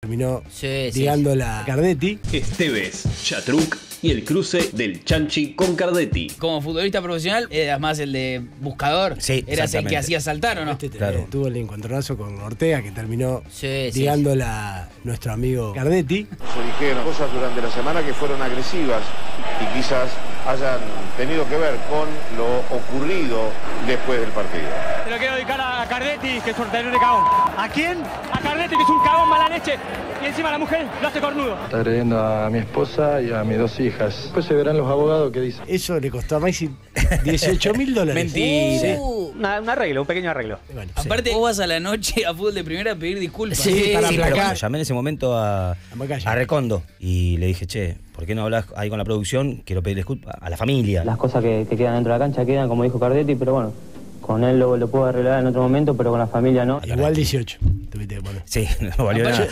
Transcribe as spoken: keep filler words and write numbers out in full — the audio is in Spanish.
terminó Sí, sí, ligándola a Cardetti. Esteves, Chatruc y el cruce del Chanchi con Cardetti. Como futbolista profesional, eras más el de buscador. Sí, Eras el exactamente. que hacía saltar, ¿o no? Este te- Claro. tuvo el encontronazo con Ortega, que terminó Sí, sí, ligándola a nuestro amigo Cardetti. Se dijeron cosas durante la semana que fueron agresivas y quizás hayan tenido que ver con lo ocurrido después del partido. Se lo quiero dedicar a Cardetti, que es un de cagón. ¿A quién? A Cardetti, que es un cagón mala leche. Y encima la mujer lo hace cornudo. Está agrediendo a mi esposa y a mis dos hijas. Después se verán los abogados que dicen. Eso le costó a Maxi dieciocho mil dólares. Mentira. Sí. Una- un arreglo, un pequeño arreglo. Bueno, Aparte, vos vas a la noche a fútbol de primera a pedir disculpas. Sí, para Sí, pero aplacar. bueno, llamé en ese momento a, A Macaya. a Recondo y le dije, che, ¿por qué no hablas ahí con la producción? Quiero pedirle disculpas a la familia. Las cosas que, que quedan dentro de la cancha quedan, como dijo Cardetti, pero bueno, con él lo, lo puedo arreglar en otro momento, pero con la familia no. Igual dieciocho. Tuviste que poner. Sí, no valió Aparte, nada.